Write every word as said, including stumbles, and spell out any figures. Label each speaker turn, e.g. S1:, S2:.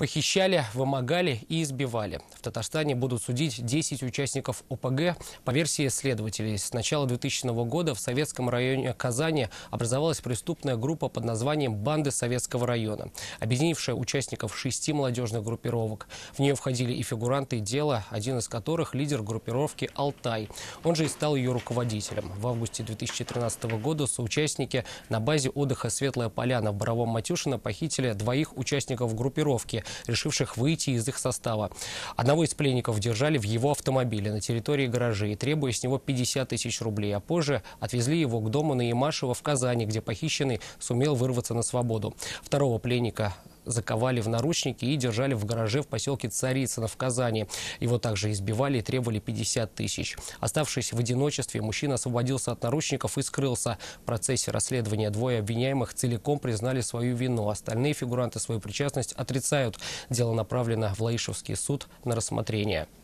S1: Похищали, вымогали и избивали. В Татарстане будут судить десять участников о пэ гэ. По версии следователей, с начала двухтысячного года в советском районе Казани образовалась преступная группа под названием «Банды Советского района», объединившая участников шести молодежных группировок. В нее входили и фигуранты дела, один из которых – лидер группировки «Алтай». Он же и стал ее руководителем. В августе две тысячи тринадцатого года соучастники на базе отдыха «Светлая Поляна» в Боровом Матюшино похитили двоих участников группировки, решивших выйти из их состава. Одного из пленников держали в его автомобиле на территории гаражей, требуя с него пятьдесят тысяч рублей, а позже отвезли его к дому на Ямашево в Казани, где похищенный сумел вырваться на свободу. Второго пленника заковали в наручники и держали в гараже в поселке Царицыно в Казани. Его также избивали и требовали пятьдесят тысяч. Оставшись в одиночестве, мужчина освободился от наручников и скрылся. В процессе расследования двое обвиняемых целиком признали свою вину. Остальные фигуранты свою причастность отрицают. Дело направлено в Лаишевский суд на рассмотрение.